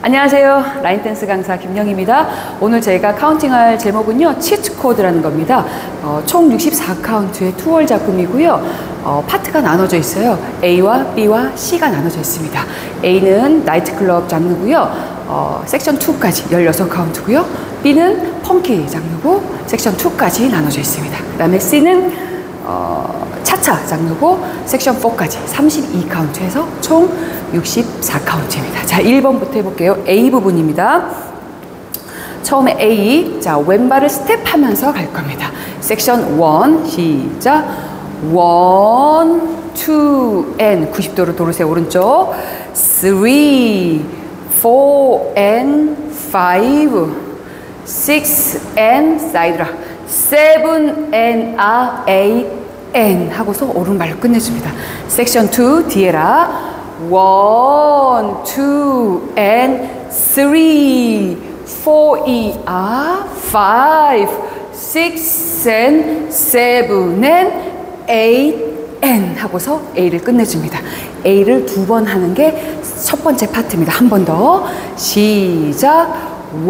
안녕하세요. 라인댄스 강사 김영희입니다. 오늘 제가 카운팅할 제목은요, 치트코드라는 겁니다. 총 64카운트의 투월 작품이고요. 파트가 나눠져 있어요. A와 B와 C가 나눠져 있습니다. A는 나이트클럽 장르고요. 섹션 2까지 16카운트고요. B는 펑키 장르고 섹션 2까지 나눠져 있습니다. 그 다음에 C는 차차 장르고 섹션 4까지 32카운트에서 총 64카운트입니다. 자, 1번부터 해볼게요. A 부분입니다. 처음에 A, 자, 왼발을 스텝하면서 갈 겁니다. 섹션 1, 시작. 1, 2, and 90도로 돌으세요. 오른쪽. 3, 4, and 5, 6, and 사이드라. 7, and 8, and 하고서 오른발로 끝내줍니다. 섹션 2, 뒤에라. 1, 2, and 3, 4, E, R, 5, 6, and 7, and 8, and 하고서 A를 끝내줍니다. A를 2번 하는 게 첫 번째 파트입니다. 한 번 더. 시작. 1,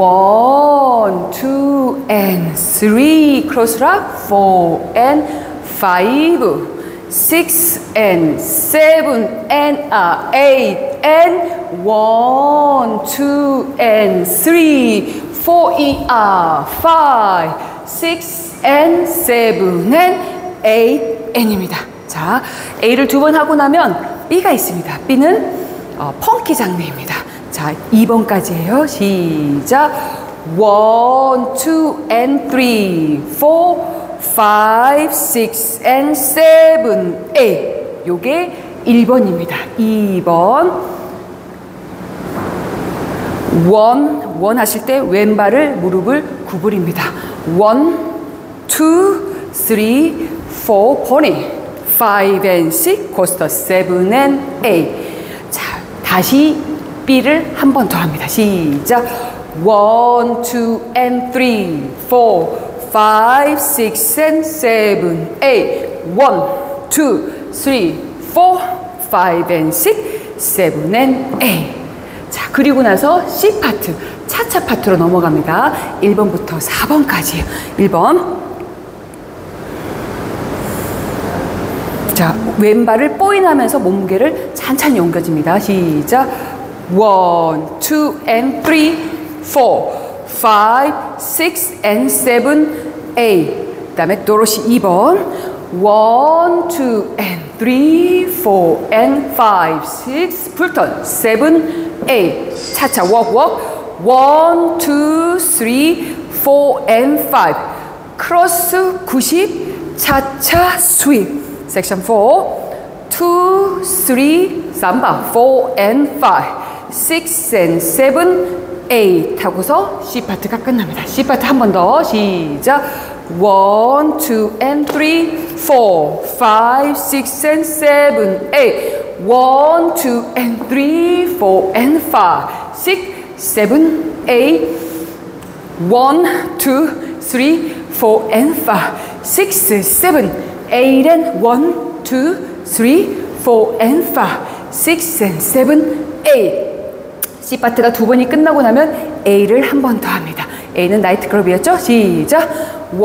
2, and 3, 크로스락. 4, and 5, 6, and 7, and 8, and 1, 2, and 3, 4, E, R, 5, 6, and 7, and 8, N입니다. 자, A를 2번 하고 나면 B가 있습니다. B는 펑키 장르입니다. 자, 2번까지예요. 시작. 1, 2, and 3, 4, 5, 6, and 7, 8. 요게 1번입니다. 2번. 1 하실 때 왼발을 무릎을 구부립니다. 1, 2, 3, 4, 포니. 5 and 6, 코스터 7 and 8. 자, 다시 B를 한 번 더 합니다. 시작. 1, 2, and 3, 4, 5, 6, and 7, 8. 1, 2, 3, 4, 5, and 6, 7, and 8. 자, 그리고 나서 C 파트, 차차 파트로 넘어갑니다. 1번부터 4번까지요. 1번. 자, 왼발을 포인하면서 몸무게를 찬찬히 옮겨줍니다. 시작. 1, 2, and 3, 4, 5, 6, and 7, 8. 그 다음에 도로시 2번. 1, 2, and 3, 4, and 5, 6, 풀턴, 7, 8. 차차, walk. 1, 2, 3, 4, and 5. 크로스 90, 차차, 스윕. 섹션 4, 2, 3, 삼바, 4 and 5, 6 and 7, 8 하고서 C 파트가 끝납니다. C 파트 한 번 더. 시작. 1, 2 and 3, 4, 5, 6 and 7, 8. 1, 2 and 3, 4 and 5, 6, 7, 8. 1, 2, 3, 4 and 5, 6, 7, 8 and 1, 2, 3, 4 and 5, 6 and 7, 8. C 파트가 2번이 끝나고 나면 A를 한 번 더 합니다. A는 나이트클럽이었죠? 시작. 1,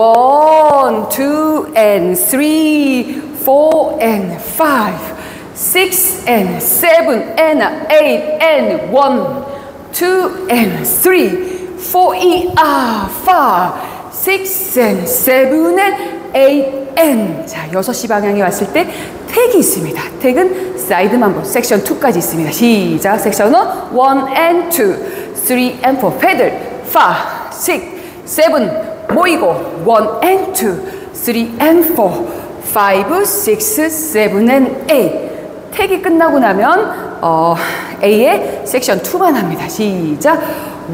2 and 3, 4 and 5, 6 and 7 and 8 and 1, 2 and 3, 4 E, R, 5, 6 and 7 and 8 and. 자, 6시 방향에 왔을 때 택이 있습니다. 택은 사이드만 보 섹션 2까지 있습니다. 시작. 섹션 1 and 2, 3 and 4 페들, 5, 6, 7 모이고 1 and 2, 3 and 4, 5, 6, 7 and 8. 택이 끝나고 나면 A의 섹션 2만 합니다. 시작. 1,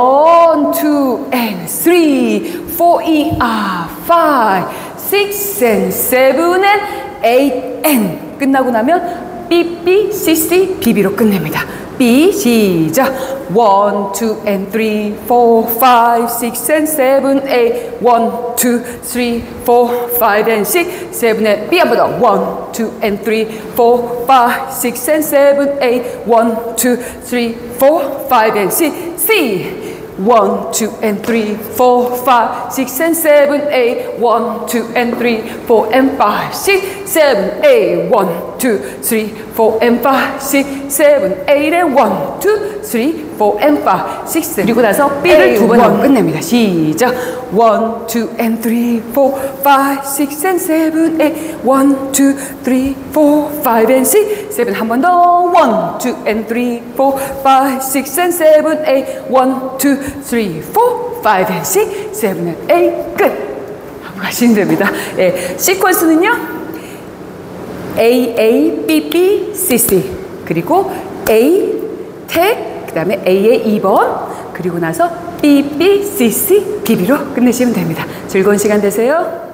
2 and 3, 4 E, R, 5, 6 and 7 and 8 and. 끝나고 나면 B, B, C, C, B, B로 끝냅니다. B 시작 1, 2 and 3, 4, 5, 6 and 7, 8 1, 2, 3, 4, 5 and 6, 7 and B 한번 더 1, 2 and 3, 4, 5, 6 and 7, 8 1, 2, 3, 4, 5 and 6 C 1, 2 and 3, 4, 5, 6 and 7, 8 1, 2 and 3, 4 and 5, 6, 7, 8 1, 2, 3, 4 and 5, 6, 7, 8 and 1, 2, 3, 4 and 5, 6, 7 그리고 나서 B를 두 번 하고 끝냅니다. 시작 1, 2 and 3, 4, 5, 6 and 7, 8 1, 2, 3, 4, 5 and 6, 7 한 번 더 1, 2 and 3, 4, 5, 6 and 7, 8 1, 2, 3, 4, 5 and 6, 7 and 8 끝! 하고 가시면 됩니다. 예, 시퀀스는요 A, A, B, B, C, C 그리고 A, 택 그 다음에 A의 2번 그리고 나서 B, B, C, C, B, B로 끝내시면 됩니다. 즐거운 시간 되세요.